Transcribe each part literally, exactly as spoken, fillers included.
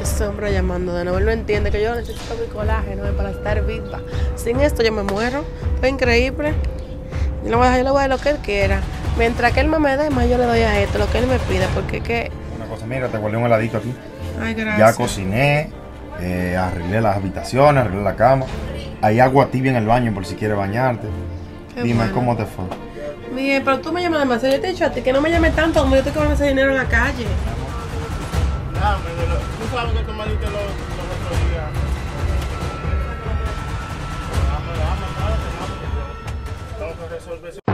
Ese hombre llamando de nuevo, él no entiende que yo necesito mi colágeno para estar viva. Sin esto yo me muero. Fue increíble. Yo le voy a dejar, yo le voy a dar lo que él quiera. Mientras que él me me dé, más yo le doy a esto, lo que él me pida, porque que... Una cosa, mira, te guardé un heladito aquí. Ay, gracias. Ya cociné, eh, arreglé las habitaciones, arreglé la cama. Hay agua tibia en el baño por si quieres bañarte. Qué Dime bueno. cómo te fue. Bien, pero tú me llamas demasiado. Yo te he dicho a ti que no me llames tanto, como yo te cobro ese dinero en la calle. Dame, de lo- tú sabes que tú me diste los, los otros días. Dame, dame, dame, dame, tengo que resolver eso.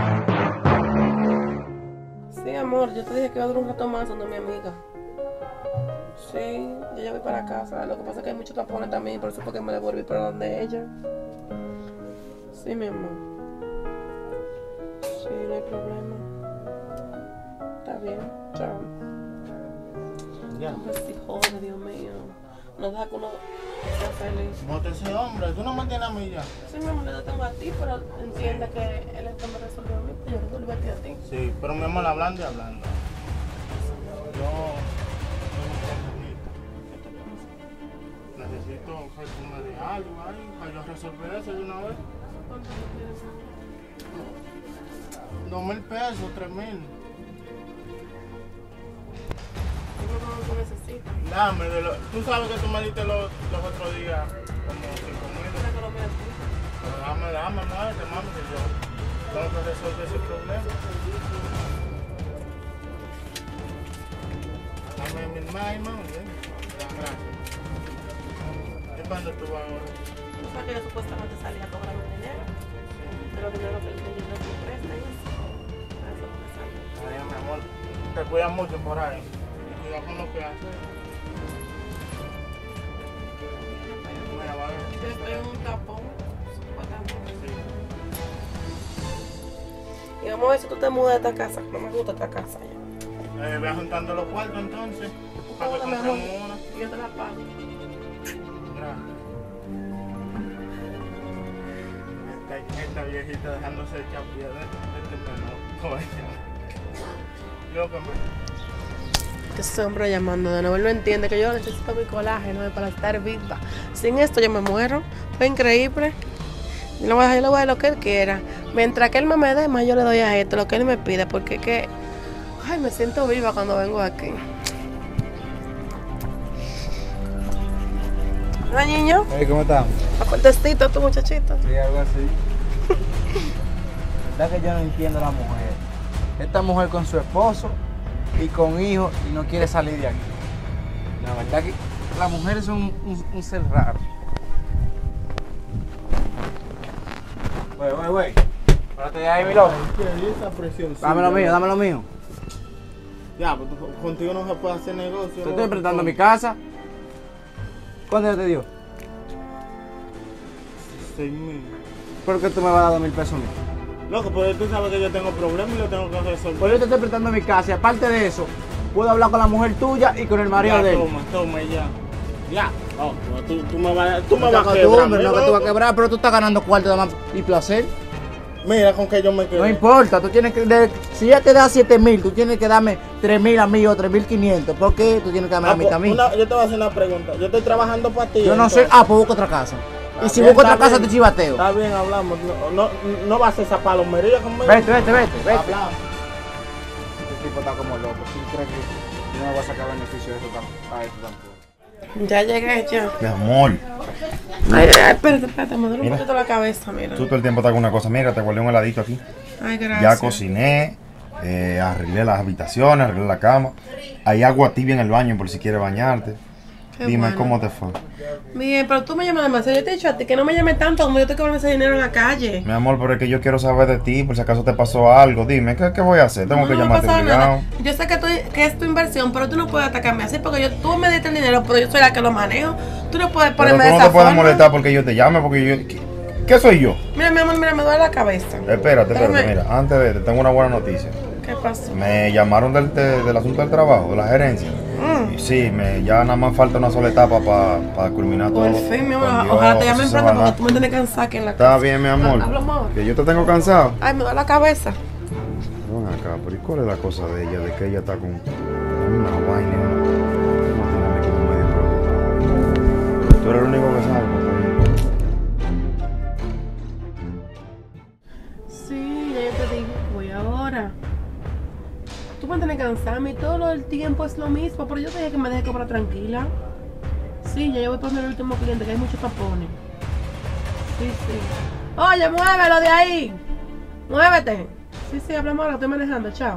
Sí, amor, yo te dije que iba a durar un rato más donde mi amiga. Sí, yo ya voy para casa. Lo que pasa es que hay muchos tapones también, por eso fue que me devolví para donde ella. Sí, mi amor. Sí, no hay problema. Está bien, chao. Ya. Pues sí, joder, Dios mío. No deja que uno sea feliz. Bote ese hombre, tú no me tienes a mí ya. Sí, mi amor, yo te tengo a ti, pero entiende que él es que me resolvió a mí, pero yo resolví a ti a ti. Sí, pero mi amor, hablando y hablando. Yo necesito que tú me des algo ahí para yo resolver eso de una vez. ¿Cuánto tú quieres? Dos mil pesos, tres mil. Dime cuánto tú necesitas. Dame, de lo, tú sabes que tú me diste los, los otros días como cinco mil. Mira que lo mira a ti. Pero dame, dame, muévete, mami, que yo tengo que resolver ese problema. Dame mil más, ahí, mami, bien. Ya, gracias. ¿Y cuándo tú vas ahora? Tú sabes que yo supuestamente salía a cobrarme dinero, pero dinero que el dinero me presta y eso. Eso es lo que sale. Ay, mi amor, te cuidas mucho por ahí. Y cuida con lo que haces. Mira, vale. Yo estoy en un tapón, supuestamente. Sí. Y vamos a ver si tú te mudas de esta casa. No me gusta esta casa ya. Eh, voy juntando los cuartos entonces. Para que Ahora mejor. compremos una. Y yo te la pago. Gracias. Esta, esta viejita dejándose echar piedra de este menor. Coño. Yo que me... Ese hombre llamando de nuevo, él no entiende que yo necesito mi colágeno para estar viva. Sin esto yo me muero. Fue increíble. Yo le voy a dejar, yo le voy a dar lo que él quiera. Mientras que él me me dé, más yo le doy a esto, lo que él me pida, porque que... Ay, me siento viva cuando vengo aquí. Hola, niño. Hey, ¿cómo estamos? Fuertecito tu muchachito. Sí, algo así. La verdad que yo no entiendo a la mujer. Esta mujer con su esposo y con hijos y no quiere salir de aquí. La verdad que las mujeres son un, un, un ser raro. Güey, güey, güey. Párate de ahí, mi loco. Esa presión. Dame lo mío, dame lo mío. Ya, pues tú- contigo no se puede hacer negocio. Te estoy prestando mi casa. ¿Cuánto yo te dio? Seis mil. ¿Por qué tú me vas a dar dos mil pesos a mí? Loco, pero tú sabes que yo tengo problemas y lo tengo que resolver. Pues yo te estoy prestando mi casa y aparte de eso, puedo hablar con la mujer tuya y con el marido Ya, de él. toma, toma, ya. Ya. Oh, pues tú, tú me vas, tú me No vas a te quebrar. acostumbres, no que tú vas a loco. quebrar, pero tú estás ganando cuarto de más y placer. Mira con que yo me quedo. No importa, tú tienes que, de- si ella te da siete mil, tú tienes que darme tres mil a mí o tres mil quinientos. ¿Por qué tú tienes que darme Ah, la mitad a pues, mí? una- yo te voy a hacer una pregunta. Yo estoy trabajando para ti. Yo no sé, entonces. ah, pues busco otra casa. Y Está si bien, busco otra está casa, bien. te chivateo. Está bien, hablamos. No, no, no vas a hacer esa palomería conmigo. Vete, vete, vete, vete. Hablamos. Este tipo está como loco. ¿Tú crees que yo no voy a sacar beneficio de eso tam- a esto tampoco? Ya llegué, ya. Mi amor, Ay, ay, espérate, espérate, me duele un Mira. poquito la cabeza, mira. tú todo el tiempo estás con una cosa. Mira, te guardé un heladito aquí. Ay, gracias. Ya cociné, eh, arreglé las habitaciones, arreglé la cama. Hay agua tibia en el baño por si quieres bañarte. Qué Dime bueno. cómo te fue. Bien, pero tú me llamas demasiado. Yo te he dicho a ti que no me llames tanto, como yo te cobro ese dinero en la calle. Mi amor, pero es que yo quiero saber de ti, por si acaso te pasó algo. Dime, ¿qué, qué voy a hacer? Tengo No, que no me llamarte pasa obligado. nada. Yo sé que, tú, que es tu inversión, pero tú no puedes atacarme así porque yo, tú me diste el dinero, pero yo soy la que lo manejo. Tú no puedes Pero ponerme tú de no esa te puedes forma. molestar porque yo te llame, porque yo... ¿Qué, qué soy yo? Mira, mi amor, mira, me duele la cabeza. Espérate, espérate, Déjame- mira. Antes de... Te tengo una buena noticia. ¿Qué pasó? Me llamaron del, de- del asunto del trabajo, de la gerencia. Mm. Y sí, me, ya nada más falta una sola etapa para culminar todo. Por fin, mi amor, Con Dios, ojalá te llamen eso se pronto va a porque dar. tú me tienes cansada aquí en la Está casa. bien, mi amor. Ah, hablamos ahora. Que yo te tengo cansado. Ay, me duele la cabeza. Ven acá, pero ¿y cuál es la cosa de ella? De que ella está con una vaina. No tiene como medio preocupado. tiene que cansarme y todo el tiempo es lo mismo, pero yo te dije que me deje cobrar tranquila. Sí, ya yo voy a poner el último cliente, que hay muchos tapones. Sí, sí. Oye, muévelo de ahí. Muévete. Sí, sí, hablamos ahora, estoy manejando, chao.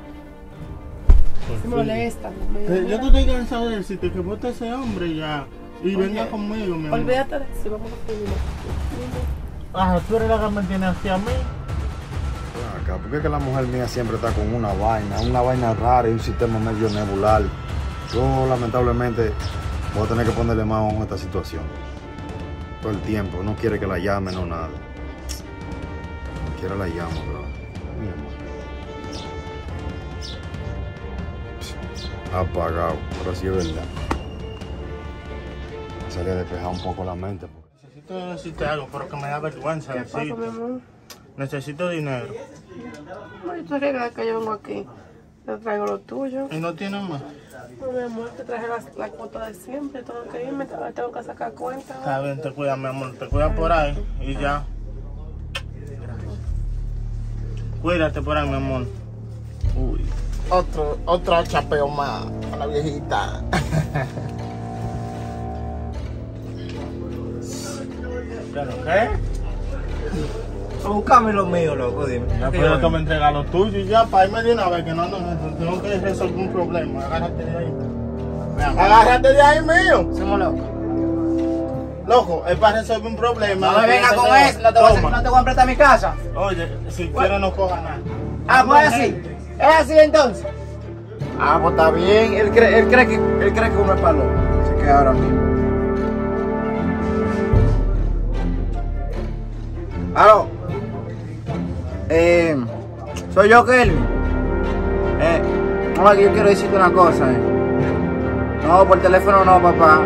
Se molesta. Yo te estoy cansado de decirte que vote a ese hombre ya. Y Oye, venga conmigo, mi amor. Olvídate de eso, vamos a seguir. Ajá, tú eres la que me tiene hacia mí. Ven acá, ¿por qué es que la mujer mía siempre está con una vaina, una vaina rara y un sistema medio nebular? Yo lamentablemente voy a tener que ponerle más ojo a esta situación. Todo el tiempo, no quiere que la llame, no nada. No quiere la llamo, pero... mi amor. Apagado, pero sí es verdad. Me salía a despejar un poco la mente. Porque... Necesito decirte algo, pero que me da vergüenza ¿Qué pasa, decirte. mi amor? Necesito dinero. Ay, tú sabes que yo vengo aquí. Te traigo lo tuyo. ¿Y no tienes más? No, mi amor, te traje la, la cuota de siempre. Tengo que irme, tengo que sacar cuenta. Está bien, te cuidas, mi amor. Te cuidas por ahí y ya. Cuídate por ahí, mi amor. Uy. Otro, otro chapeo más a la viejita. ¿Pero qué? Búscame lo mío, loco, dime. Ya, pero tú me entregas lo tuyo y ya, para irme de una vez, que no ando en eso. Tengo que resolver un problema. Agárrate de ahí. Agárrate de ahí, mío. Somos locos. Loco, es para resolver un problema. No me vengas con eso, no te, voy a, no te voy a prestar mi casa. Oye, si quieres no coja nada. Ah, pues así. ¿Es así entonces? Ah, pues está bien. Él cree, él cree que él cree que uno es palo. Se queda ahora mismo. Aló. Eh, soy yo, Kelvin. Eh, no, aquí yo quiero decirte una cosa, eh. No, por teléfono no, papá.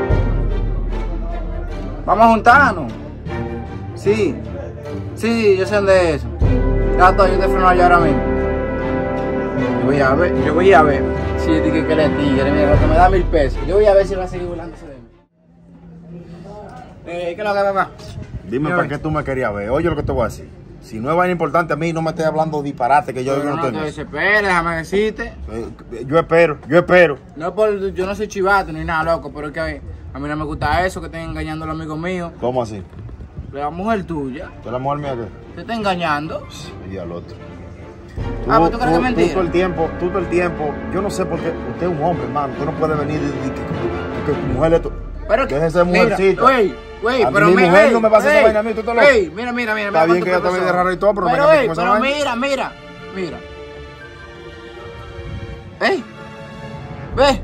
Vamos a juntarnos. Sí. Sí, yo sé dónde es eso. Ya estoy, yo te freno allá ahora mismo. Yo voy a ver, yo voy a ver si yo dije que le tigre, mira, que me da mil pesos. Yo voy a ver si va a seguir burlándose de mí. Eh, ¿qué es lo que, papá? Dime para qué tú me querías ver. Oye lo que te voy a decir. Si no es vaina importante a mí, no me estés hablando disparate que yo Pero no, no estoy te en eso. desesperes, déjame decirte. Eh, Yo espero, yo espero. No por, yo no soy chivato ni nada, loco, pero es que a mí no me gusta eso, que estén engañando a los amigos míos. ¿Cómo así? La mujer tuya ¿Tú la mujer mía qué? te está engañando. Y al otro. Ah, pues tú crees que es mentira. Tú todo el tiempo, tú todo el tiempo, yo no sé por qué, usted es un hombre, hermano, usted no puede venir y decir que, que, que tu mujer es tu... Pero que, Déjese de mujercita. Güey, güey, A mí pero mi mira, mujer ey, no me va a hacer esa ey, vaina a mí, tú estás loco. ey, mira, mira, mira. Está mira bien que ella te cuánto ve de raro y todo, pero, Pero, venga ey, con esa pero vaina. mira, mira, mira. Ey, ve.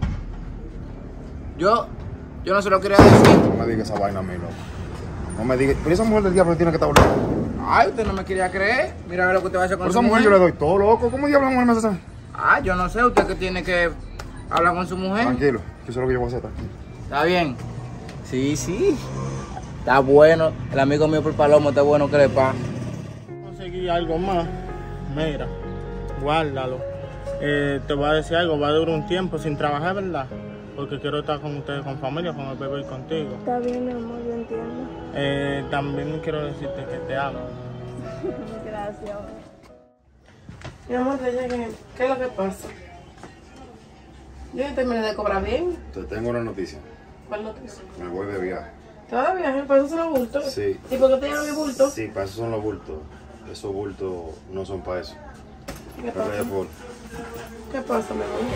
Yo, yo no se lo quería decir. No me digas esa vaina a mí, loco. No me digas, pero esa mujer del diablo tiene que estar volviendo. Ay, usted no me quería creer. Mira a ver lo que usted va a hacer con Por su esa mujer yo le doy todo, loco. ¿Cómo diablo la mujer me hace eso? Ah, yo no sé, usted que tiene que hablar con su mujer. Tranquilo, que eso es lo que yo voy a hacer, tranquilo. ¿Está bien? Sí, sí. Está bueno. El amigo mío por Palomo está bueno que le pase. Conseguí algo más. Mira, guárdalo. Eh, te voy a decir algo, va a durar un tiempo sin trabajar, ¿verdad? Porque quiero estar con ustedes, con familia, con el bebé y contigo. Está bien, mi amor, yo entiendo. Eh, también quiero decirte que te amo. Gracias. Mi amor, te llegué. ¿Qué es lo que pasa? Yo ya terminé de cobrar bien. Te tengo una noticia. ¿Cuál noticia? Me voy de viaje. ¿Te vas de viaje? ¿Para eso son los bultos? Sí. ¿Y por qué te llaman mi bulto? Sí, para eso son los bultos. Esos bultos no son para eso. ¿Qué Pero pasa? ya por- ¿Qué pasa, mi amor?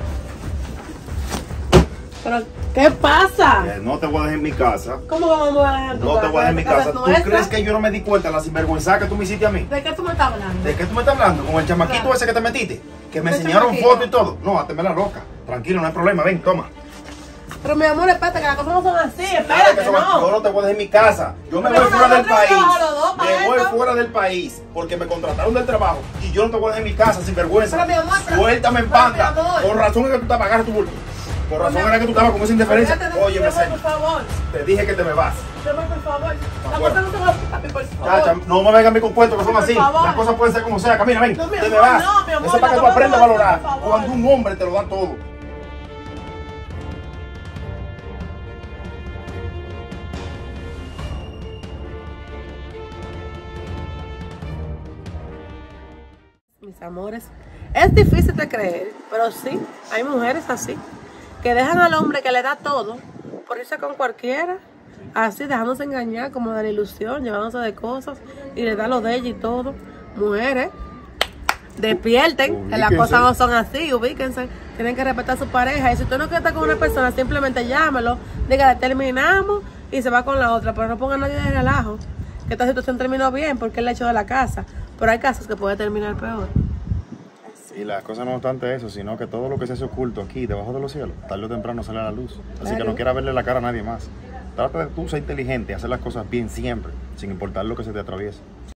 ¿Pero qué pasa? Eh, no te voy a dejar en mi casa. ¿Cómo vamos a dejar tu No te casa? voy a dejar en mi ¿Esta casa. es ¿Tú nuestra? crees que yo no me di cuenta de la sinvergüenza que tú me hiciste a mí? ¿De qué tú me estás hablando? ¿De qué tú me estás hablando? ¿Con el chamaquito Claro. ese que te metiste? Que me ¿Qué enseñaron chamaquito? fotos y todo. No, hazme la loca. Tranquilo, no hay problema. Ven, toma. Pero mi amor, espérate, que las cosas no son así. Nada, que Espérate, eso va- Yo no. no te voy a dejar en mi casa. Yo me Pero voy fuera del nosotros país. trabajamos los dos para Me voy esto. fuera del país porque me contrataron del trabajo y yo no te voy a dejar en mi casa sin vergüenza. Pero, mi amor, pero- Suéltame en pero, panda. mi amor. Por razón es que tú estabas agarra tu bulto. Por razón Pero, era que tú estabas con esa indiferencia. Olvídate de- Oye, mi me amor, por favor. Te dije que te me vas. Mi amor, por favor. Las Afuera. cosas no son así, papi, por favor. Chacha, no me vengas a mí con cuentos que son Por así. favor. Las cosas pueden ser como sea. Camina, ven. No, mi te me amor, vas. no, mi amor, Eso es para que no, tú aprendas a por valorar. favor. Cuando un hombre te lo da todo. Mis amores, es Es difícil de creer, pero sí, hay mujeres así, que dejan al hombre que le da todo, por irse con cualquiera, así, dejándose engañar como de la ilusión, llevándose de cosas, y le da lo de ella y todo. Mujeres, despierten, que las cosas no son así, ubíquense, tienen que respetar a su pareja, y si tú no quieres estar con una persona, simplemente llámalo, dígale, terminamos, y se va con la otra, pero no ponga a nadie de relajo, que esta situación terminó bien, porque él la echó de la casa, pero hay casos que puede terminar peor. Y las cosas no obstante eso, sino que todo lo que se hace oculto aquí, debajo de los cielos, tarde o temprano sale a la luz. Así Claro. que no quiera verle la cara a nadie más. Trata de tú ser inteligente, hacer las cosas bien siempre, sin importar lo que se te atraviese.